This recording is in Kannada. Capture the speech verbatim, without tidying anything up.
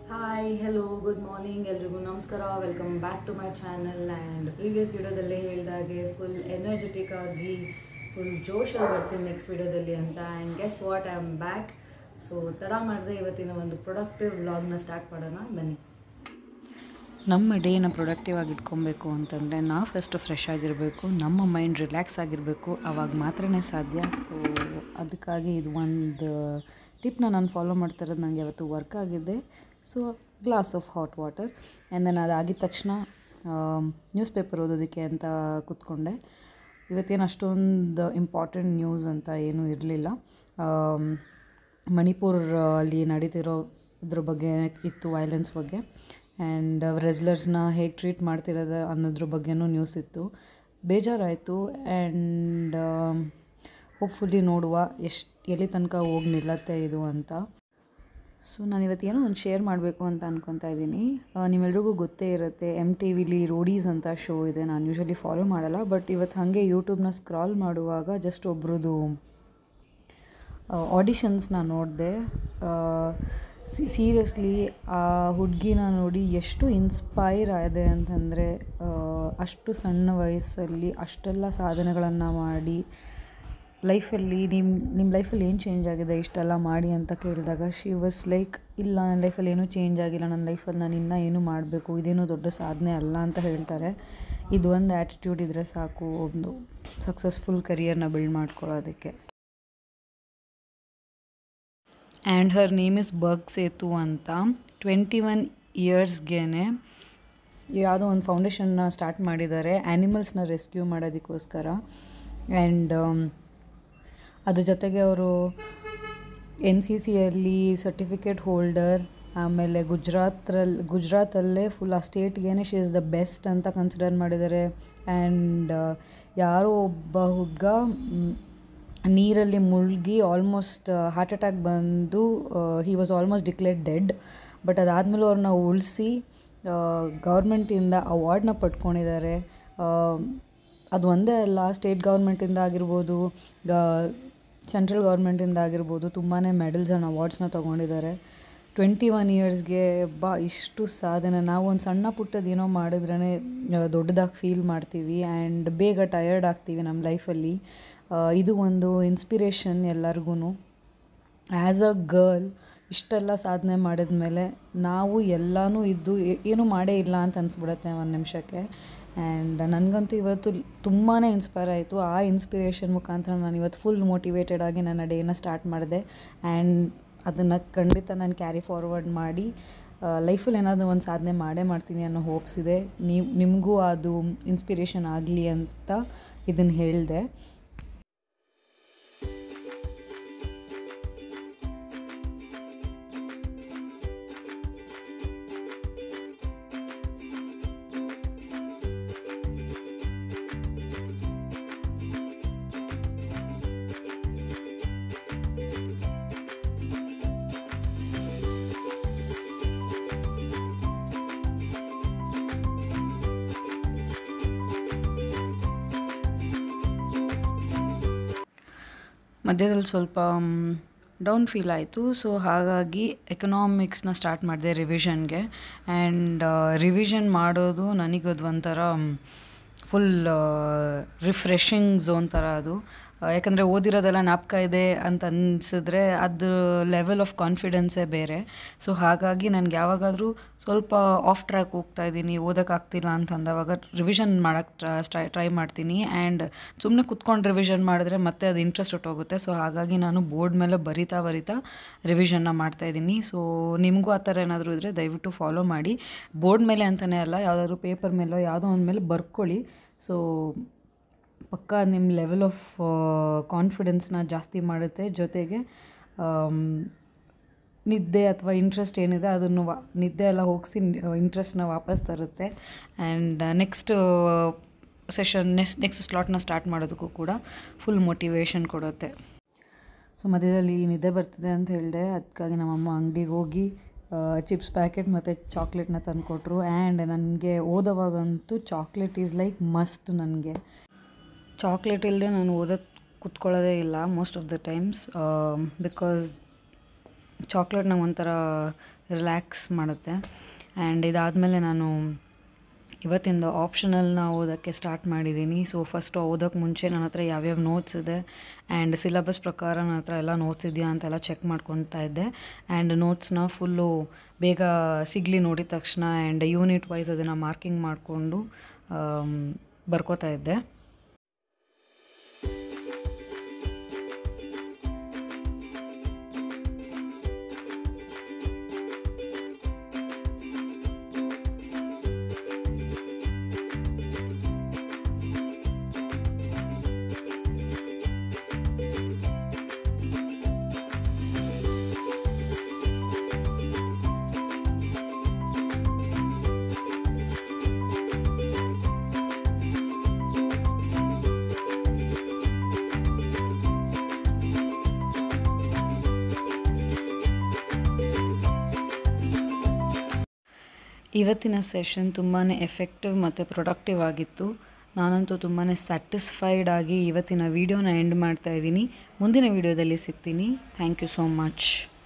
ಹಾಯ್ ಹೆಲೋ ಗುಡ್ ಮಾರ್ನಿಂಗ್ ಎಲ್ರಿಗೂ ನಮಸ್ಕಾರ. Welcome back to my channel. And previous ವಿಡಿಯೋದಲ್ಲೇ ಹೇಳಿದಾಗೆ ಫುಲ್ ಎನರ್ಜೆಟಿಕ್ ಆಗಿ ಫುಲ್ ಜೋಶಲ್ಲಿ ಬರ್ತೀನಿ ನೆಕ್ಸ್ಟ್ ವಿಡಿಯೋದಲ್ಲಿ ಅಂತ. And guess what I am back. So ತಡ ಮಾಡಿದೆ ಇವತ್ತಿನ ಒಂದು ಪ್ರೊಡಕ್ಟಿವ್ ವ್ಲಾಗ್ನ ಸ್ಟಾರ್ಟ್ ಮಾಡೋಣ ಬನ್ನಿ. ನಮ್ಮ ಡೇನ ಪ್ರೊಡಕ್ಟಿವ್ ಆಗಿ ಇಟ್ಕೊಬೇಕು ಅಂತಂದರೆ ನಾವು ಫಸ್ಟು ಫ್ರೆಶ್ ಆಗಿರಬೇಕು, ನಮ್ಮ ಮೈಂಡ್ ರಿಲ್ಯಾಕ್ಸ್ ಆಗಿರಬೇಕು, ಆವಾಗ ಮಾತ್ರನೇ ಸಾಧ್ಯ. ಸೊ ಅದಕ್ಕಾಗಿ ಇದು ಒಂದು ಟಿಪ್ನ ನಾನು ಫಾಲೋ ಮಾಡ್ತಾ ಇರೋದು ನನಗೆ ಯಾವತ್ತು ವರ್ಕ್ ಆಗಿದೆ. So glass of hot water and then ಅದಾಗಿದ ತಕ್ಷಣ ನ್ಯೂಸ್ ಪೇಪರ್ ಓದೋದಕ್ಕೆ ಅಂತ ಕೂತ್ಕೊಂಡೆ. ಇವತ್ತೇನು ಅಷ್ಟೊಂದು ಇಂಪಾರ್ಟೆಂಟ್ ನ್ಯೂಸ್ ಅಂತ ಏನೂ ಇರಲಿಲ್ಲ. ಮಣಿಪುರ ಅಲ್ಲಿ ನಡೀತಿರೋ ಇದ್ರ ಬಗ್ಗೆ ಇತ್ತು, ವೈಲೆನ್ಸ್ ಬಗ್ಗೆ. ಆ್ಯಂಡ್ ರೆಸ್ಲರ್ಸ್ನ ಹೇಗೆ ಟ್ರೀಟ್ ಮಾಡ್ತಿರೋದು ಅನ್ನೋದ್ರ ಬಗ್ಗೆನೂ ನ್ಯೂಸ್ ಇತ್ತು. ಬೇಜಾರಾಯಿತು. ಆ್ಯಂಡ್ ಹೋಪ್ಫುಲಿ ನೋಡುವ ಎಷ್ಟು ಎಲ್ಲಿ ತನಕ ಹೋಗಿ ನಿಲ್ಲತ್ತೆ ಇದು ಅಂತ. ಸೊ ನಾನು ಇವತ್ತೇನೋ ಒಂದು ಶೇರ್ ಮಾಡಬೇಕು ಅಂತ ಅಂದ್ಕೊತಾ ಇದ್ದೀನಿ. ನಿಮ್ಮೆಲ್ರಿಗೂ ಗೊತ್ತೇ ಇರುತ್ತೆ, ಎಮ್ ಟಿ ವಿಲಿ ರೋಡೀಸ್ ಅಂತ ಶೋ ಇದೆ. ನಾನು ಯೂಶ್ವಲಿ ಫಾಲೋ ಮಾಡಲ್ಲ, ಬಟ್ ಇವತ್ತು ಹಾಗೆ ಯೂಟ್ಯೂಬ್ನ ಸ್ಕ್ರಾಲ್ ಮಾಡುವಾಗ ಜಸ್ಟ್ ಒಬ್ರದ್ದು ಆಡಿಷನ್ಸ್ನ ನೋಡಿದೆ. ಸೀರಿಯಸ್ಲಿ ಆ ಹುಡುಗಿನ ನೋಡಿ ಎಷ್ಟು ಇನ್ಸ್ಪೈರ್ ಆಗಿದೆ ಅಂತಂದರೆ, ಅಷ್ಟು ಸಣ್ಣ ವಯಸ್ಸಲ್ಲಿ ಅಷ್ಟೆಲ್ಲ ಸಾಧನೆಗಳನ್ನು ಮಾಡಿ ಲೈಫಲ್ಲಿ ನಿಮ್ಮ ನಿಮ್ಮ ಲೈಫಲ್ಲಿ ಏನು ಚೇಂಜ್ ಆಗಿದೆ ಇಷ್ಟೆಲ್ಲ ಮಾಡಿ ಅಂತ ಕೇಳಿದಾಗ ಶಿ ವಾಸ್ ಲೈಕ್, ಇಲ್ಲ ನನ್ನ ಲೈಫಲ್ಲಿ ಏನೂ ಚೇಂಜ್ ಆಗಿಲ್ಲ, ನನ್ನ ಲೈಫಲ್ಲಿ ನಾನು ಇನ್ನೂ ಏನೂ ಮಾಡಬೇಕು, ಇದೇನೂ ದೊಡ್ಡ ಸಾಧನೆ ಅಲ್ಲ ಅಂತ ಹೇಳ್ತಾರೆ. ಇದು ಒಂದು ಆ್ಯಟಿಟ್ಯೂಡ್ ಇದ್ದರೆ ಸಾಕು ಒಂದು ಸಕ್ಸಸ್ಫುಲ್ ಕರಿಯರ್ನ ಬಿಲ್ಡ್ ಮಾಡ್ಕೊಳ್ಳೋದಕ್ಕೆ. ಆ್ಯಂಡ್ ಹರ್ ನೇಮ್ ಇಸ್ ಬರ್ಗ್ ಸೇತು ಅಂತ. ಟ್ವೆಂಟಿ ಒನ್ ಇಯರ್ಸ್ಗೆ ಯಾವುದೋ ಒಂದು ಫೌಂಡೇಶನ್ನ ಸ್ಟಾರ್ಟ್ ಮಾಡಿದ್ದಾರೆ ಆ್ಯನಿಮಲ್ಸ್ನ ರೆಸ್ಕ್ಯೂ ಮಾಡೋದಕ್ಕೋಸ್ಕರ. ಆ್ಯಂಡ್ ಅದ್ರ ಜೊತೆಗೆ ಅವರು ಎನ್ ಸಿ ಸಿಯಲ್ಲಿ ಸರ್ಟಿಫಿಕೇಟ್ ಹೋಲ್ಡರ್. ಆಮೇಲೆ ಗುಜರಾತ್ರಲ್ಲಿ ಗುಜರಾತಲ್ಲೇ ಫುಲ್ ಆ ಸ್ಟೇಟ್ಗೇ ಶಿ ಇಸ್ ದ ಬೆಸ್ಟ್ ಅಂತ ಕನ್ಸಿಡರ್ ಮಾಡಿದ್ದಾರೆ. ಆ್ಯಂಡ್ ಯಾರೋ ಒಬ್ಬ ಹುಡುಗ ನೀರಲ್ಲಿ ಮುಳುಗಿ ಆಲ್ಮೋಸ್ಟ್ ಹಾರ್ಟ್ ಅಟ್ಯಾಕ್ ಬಂದು he was almost declared dead. But ಅದಾದಮೇಲೆ ಅವ್ರನ್ನ ಉಳಿಸಿ ಗೌರ್ಮೆಂಟಿಂದ ಅವಾರ್ಡ್ನ ಪಡ್ಕೊಂಡಿದ್ದಾರೆ. ಅದು ಒಂದೇ ಅಲ್ಲ, ಸ್ಟೇಟ್ ಗೌರ್ಮೆಂಟಿಂದ ಆಗಿರ್ಬೋದು, ಸೆಂಟ್ರಲ್ ಗೌರ್ಮೆಂಟಿಂದ ಆಗಿರ್ಬೋದು, ತುಂಬಾ ಮೆಡಲ್ಸ್ ಆ್ಯಂಡ್ ಅವಾರ್ಡ್ಸ್ನ ತೊಗೊಂಡಿದ್ದಾರೆ. ಟ್ವೆಂಟಿ ಒನ್ ಇಯರ್ಸ್ಗೆ ಬಾ ಇಷ್ಟು ಸಾಧನೆ. ನಾವು ಒಂದು ಸಣ್ಣ ಪುಟ್ಟದ್ದು ಏನೋ ಮಾಡಿದ್ರೇ ದೊಡ್ಡದಾಗಿ ಫೀಲ್ ಮಾಡ್ತೀವಿ ಆ್ಯಂಡ್ ಬೇಗ ಟಯರ್ಡ್ ಆಗ್ತೀವಿ ನಮ್ಮ ಲೈಫಲ್ಲಿ. ಇದು ಒಂದು ಇನ್ಸ್ಪಿರೇಷನ್ ಎಲ್ಲರಿಗೂ. ಆ್ಯಸ್ ಅ ಗರ್ಲ್ ಇಷ್ಟೆಲ್ಲ ಸಾಧನೆ ಮಾಡಿದ್ಮೇಲೆ ನಾವು ಎಲ್ಲನೂ ಇದ್ದು ಏನೂ ಮಾಡೇ ಇಲ್ಲ ಅಂತ ಅನಿಸ್ಬಿಡುತ್ತೆ ಒಂದು ನಿಮಿಷಕ್ಕೆ. ಆ್ಯಂಡ್ ನನಗಂತೂ ಇವತ್ತು ತುಂಬಾ ಇನ್ಸ್ಪೈರ್ ಆಯಿತು. ಆ ಇನ್ಸ್ಪಿರೇಷನ್ ಮುಖಾಂತರ ನಾನು ಇವತ್ತು ಫುಲ್ ಮೋಟಿವೇಟೆಡ್ ಆಗಿ ನನ್ನ ಡೇನ ಸ್ಟಾರ್ಟ್ ಮಾಡಿದೆ. ಆ್ಯಂಡ್ ಅದನ್ನು ಖಂಡಿತ ನಾನು ಕ್ಯಾರಿ ಫಾರ್ವರ್ಡ್ ಮಾಡಿ ಲೈಫಲ್ಲಿ ಏನಾದರೂ ಒಂದು ಸಾಧನೆ ಮಾಡೇ ಮಾಡ್ತೀನಿ ಅನ್ನೋ ಹೋಪ್ಸ್ ಇದೆ. ನೀವು ನಿಮಗೂ ಅದು ಇನ್ಸ್ಪಿರೇಷನ್ ಆಗಲಿ ಅಂತ ಇದನ್ನು ಹೇಳಿದೆ. ಮಧ್ಯದಲ್ಲಿ ಸ್ವಲ್ಪ ಡೌನ್ ಫೀಲ್ ಆಯಿತು. ಸೊ ಹಾಗಾಗಿ ಎಕನಾಮಿಕ್ಸ್ನ ಸ್ಟಾರ್ಟ್ ಮಾಡಿದೆ ರಿವಿಷನ್ಗೆ. ಆ್ಯಂಡ್ ರಿವಿಷನ್ ಮಾಡೋದು ನನಗದು ಒಂಥರ ಫುಲ್ ರಿಫ್ರೆಶಿಂಗ್ ಝೋನ್ ಥರ ಅದು. ಯಾಕಂದರೆ ಓದಿರೋದೆಲ್ಲ ಜ್ಞಾಪಕ ಇದೆ ಅಂತ ಅನಿಸಿದ್ರೆ ಅದು ಲೆವೆಲ್ ಆಫ್ ಕಾನ್ಫಿಡೆನ್ಸೇ ಬೇರೆ. ಸೊ ಹಾಗಾಗಿ ನನಗೆ ಯಾವಾಗಾದರೂ ಸ್ವಲ್ಪ ಆಫ್ ಟ್ರ್ಯಾಕ್ ಹೋಗ್ತಾ ಇದ್ದೀನಿ, ಓದೋಕ್ಕಾಗ್ತಿಲ್ಲ ಅಂತ ಅಂದವಾಗ ರಿವಿಷನ್ ಮಾಡೋಕ್ಕೆ ಟ್ರೈ ಟ್ರೈ ಮಾಡ್ತೀನಿ. ಆ್ಯಂಡ್ ಸುಮ್ಮನೆ ಕುತ್ಕೊಂಡು ರಿವಿಷನ್ ಮಾಡಿದ್ರೆ ಮತ್ತೆ ಅದು ಇಂಟ್ರೆಸ್ಟ್ ಹೊಟ್ಟೋಗುತ್ತೆ. ಸೊ ಹಾಗಾಗಿ ನಾನು ಬೋರ್ಡ್ ಮೇಲೆ ಬರಿತಾ ಬರಿತಾ ರಿವಿಷನ್ನ ಮಾಡ್ತಾಯಿದ್ದೀನಿ. ಸೊ ನಿಮಗೂ ಆ ಥರ ಏನಾದರೂ ಇದ್ದರೆ ದಯವಿಟ್ಟು ಫಾಲೋ ಮಾಡಿ. ಬೋರ್ಡ್ ಮೇಲೆ ಅಂತಲೇ ಅಲ್ಲ, ಯಾವುದಾದ್ರೂ ಪೇಪರ್ ಮೇಲೋ ಯಾವುದೋ ಒಂದು ಮೇಲೆ ಬರ್ಕೊಳ್ಳಿ. ಸೊ ಪಕ್ಕಾ ನಿಮ್ಮ ಲೆವೆಲ್ ಆಫ್ ಕಾನ್ಫಿಡೆನ್ಸ್ನ ಜಾಸ್ತಿ ಮಾಡುತ್ತೆ. ಜೊತೆಗೆ ನಿದ್ದೆ ಅಥವಾ ಇಂಟ್ರೆಸ್ಟ್ ಏನಿದೆ ಅದನ್ನು ವಾ ನಿದ್ದೆ ಎಲ್ಲ ಹೋಗಿಸಿ ಇಂಟ್ರೆಸ್ಟ್ನ ವಾಪಸ್ ತರುತ್ತೆ. And next session next next ಸ್ಲಾಟ್ನ ಸ್ಟಾರ್ಟ್ ಮಾಡೋದಕ್ಕೂ ಕೂಡ ಫುಲ್ ಮೋಟಿವೇಶನ್ ಕೊಡುತ್ತೆ. ಸೊ ಮಧ್ಯದಲ್ಲಿ ನಿದ್ದೆ ಬರ್ತಿದೆ ಅಂತ ಹೇಳಿದೆ, ಅದಕ್ಕಾಗಿ ನಮ್ಮಮ್ಮ ಅಂಗಡಿಗೆ ಹೋಗಿ ಚಿಪ್ಸ್ ಪ್ಯಾಕೆಟ್ ಮತ್ತು ಚಾಕ್ಲೇಟ್ನ ತಂದುಕೊಟ್ರು. ಆ್ಯಂಡ್ ನನಗೆ ಓದೋವಾಗಂತೂ ಚಾಕ್ಲೇಟ್ ಈಸ್ ಲೈಕ್ ಮಸ್ಟ್. ನನಗೆ ಚಾಕ್ಲೇಟ್ ಇಲ್ಲದೆ ನಾನು ಓದೋದು ಕೂತ್ಕೊಳ್ಳೋದೇ ಇಲ್ಲ most of the times. Because chocolate ನಂಗೆ ಒಂಥರ ರಿಲ್ಯಾಕ್ಸ್ ಮಾಡುತ್ತೆ. ಆ್ಯಂಡ್ ಇದಾದಮೇಲೆ ನಾನು ಇವತ್ತಿಂದ ಆಪ್ಷನಲ್ನ ಓದೋಕ್ಕೆ ಸ್ಟಾರ್ಟ್ ಮಾಡಿದ್ದೀನಿ. ಸೊ ಫಸ್ಟು ಓದೋಕ್ಕೆ ಮುಂಚೆ ನನ್ನ ಹತ್ರ ಯಾವ್ಯಾವ ನೋಟ್ಸ್ ಇದೆ ಆ್ಯಂಡ್ ಸಿಲಬಸ್ ಪ್ರಕಾರ ನನ್ನ ಹತ್ರ ಎಲ್ಲ ನೋಟ್ಸ್ ಇದೆಯಾ ಅಂತೆಲ್ಲ ಚೆಕ್ ಮಾಡ್ಕೊತಾ ಇದ್ದೆ. ಆ್ಯಂಡ್ ನೋಟ್ಸ್ನ ಫುಲ್ಲು ಬೇಗ ಸಿಗಲಿ ನೋಡಿದ ತಕ್ಷಣ ಆ್ಯಂಡ್ ಯೂನಿಟ್ ವೈಸ್ ಅದನ್ನು ಮಾರ್ಕಿಂಗ್ ಮಾಡಿಕೊಂಡು ಬರ್ಕೋತಾ ಇದ್ದೆ. ಇವತ್ತಿನ ಸೆಷನ್ ತುಂಬಾ ಎಫೆಕ್ಟಿವ್ ಮತ್ತು ಪ್ರೊಡಕ್ಟಿವ್ ಆಗಿತ್ತು. ನಾನಂತೂ ತುಂಬಾ ಸ್ಯಾಟಿಸ್ಫೈಡ್ ಆಗಿ ಇವತ್ತಿನ ವೀಡಿಯೋನ ಎಂಡ್ ಮಾಡ್ತಾಯಿದ್ದೀನಿ. ಮುಂದಿನ ವೀಡಿಯೋದಲ್ಲಿ ಸಿಗ್ತೀನಿ. Thank you so much.